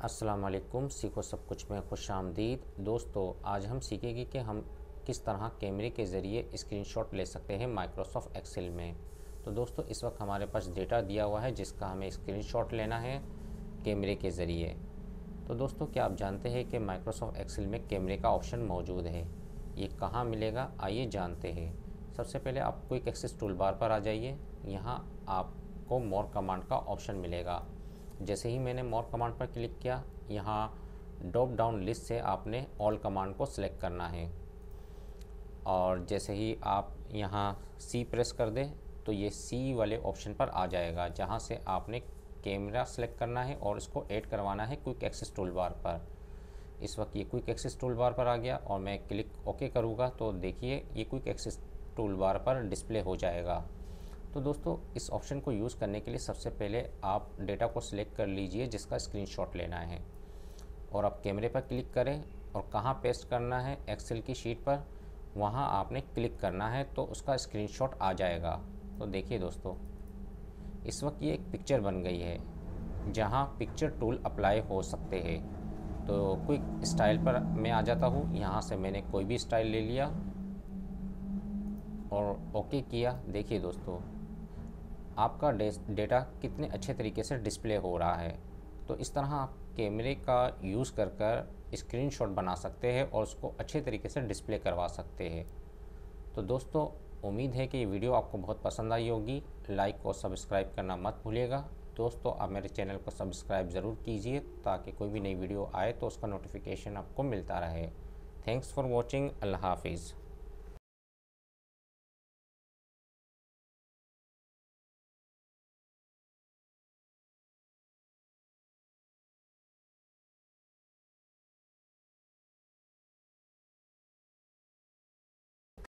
अस्सलाम वालेकुम। सीखो सब कुछ में खुशामदीद। दोस्तों, आज हम सीखेंगे कि हम किस तरह कैमरे के ज़रिए स्क्रीनशॉट ले सकते हैं माइक्रोसॉफ्ट एक्सेल में। तो दोस्तों, इस वक्त हमारे पास डेटा दिया हुआ है जिसका हमें स्क्रीनशॉट लेना है कैमरे के ज़रिए। तो दोस्तों, क्या आप जानते हैं कि माइक्रोसॉफ्ट एक्सेल में कैमरे का ऑप्शन मौजूद है? ये कहाँ मिलेगा, आइए जानते हैं। सबसे पहले आप क्विक एक्सेस टूल बार पर आ जाइए। यहाँ आपको मोर कमांड का ऑप्शन मिलेगा। जैसे ही मैंने मोर कमांड पर क्लिक किया, यहाँ ड्रॉप डाउन लिस्ट से आपने ऑल कमांड को सिलेक्ट करना है। और जैसे ही आप यहाँ सी प्रेस कर दें तो ये सी वाले ऑप्शन पर आ जाएगा, जहाँ से आपने कैमरा सेलेक्ट करना है और इसको ऐड करवाना है क्विक एक्सेस टूल बार पर। इस वक्त ये क्विक एक्सेस टूल बार पर आ गया और मैं क्लिक ओके करूँगा तो देखिए ये क्विक एक्सेस टूल बार पर डिस्प्ले हो जाएगा। तो दोस्तों, इस ऑप्शन को यूज़ करने के लिए सबसे पहले आप डेटा को सिलेक्ट कर लीजिए जिसका स्क्रीनशॉट लेना है, और आप कैमरे पर क्लिक करें और कहाँ पेस्ट करना है एक्सेल की शीट पर, वहाँ आपने क्लिक करना है तो उसका स्क्रीनशॉट आ जाएगा। तो देखिए दोस्तों, इस वक्त ये एक पिक्चर बन गई है जहाँ पिक्चर टूल अप्लाई हो सकते हैं। तो क्विक स्टाइल पर मैं आ जाता हूँ। यहाँ से मैंने कोई भी स्टाइल ले लिया और ओके किया। देखिए दोस्तों, आपका डेटा कितने अच्छे तरीके से डिस्प्ले हो रहा है। तो इस तरह आप कैमरे का यूज़ कर कर स्क्रीनशॉट बना सकते हैं और उसको अच्छे तरीके से डिस्प्ले करवा सकते हैं। तो दोस्तों, उम्मीद है कि ये वीडियो आपको बहुत पसंद आई होगी। लाइक और सब्सक्राइब करना मत भूलिएगा। दोस्तों, आप मेरे चैनल को सब्सक्राइब ज़रूर कीजिए ताकि कोई भी नई वीडियो आए तो उसका नोटिफिकेशन आपको मिलता रहे। Thanks for watching. अल्लाह हाफिज़।